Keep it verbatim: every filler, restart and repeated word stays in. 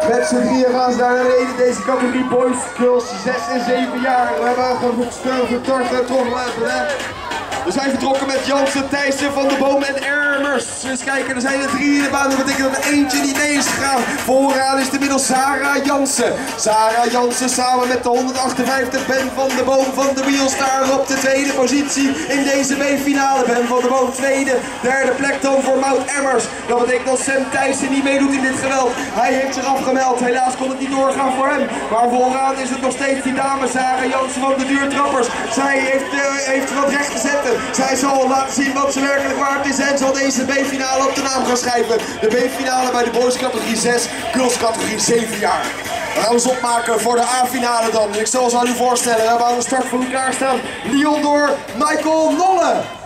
Met z'n drieën gaan ze daar naar beneden. Deze categorie boys, girls, zes en zeven jaar. We hebben gewoon vertort trommelen. We zijn vertrokken met Jansen, Thijssen, Van der Boom en Ermers. Eens kijken, er zijn er drie in de baan. Dat betekent dat er eentje niet mee is gegaan. Vooraan is inmiddels Sarah Jansen. Sarah Jansen samen met de honderdachtenvijftig Ben van der Boom van de Wheelstar op de tweede positie in deze B-finale. Ben van der Boom tweede, derde plek dan voor Mout Emmers. Dat betekent dat Sam Thijssen niet meedoet in dit geweld. Hij heeft zich afgemeld. Helaas kon het niet doorgaan voor hem. Maar vooraan is het nog steeds die dame Sarah Jansen van de Duurtrappers. Zij heeft, uh, heeft wat recht te zetten. Zij zal laten zien wat ze werkelijk waard is en zal deze B-finale op de naam gaan schrijven. De B-finale bij de boys categorie zes, girls categorie zeven jaar. We gaan ons opmaken voor de A-finale dan. Ik zal ons aan u voorstellen, we hebben aan de start voor elkaar staan Leon door Michael Nolle.